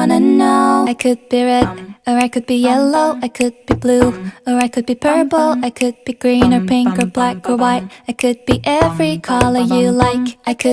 wanna know. I could be red, or I could be yellow, I could be blue, or I could be purple, I could be green or pink or black or white. I could be every color you like. I could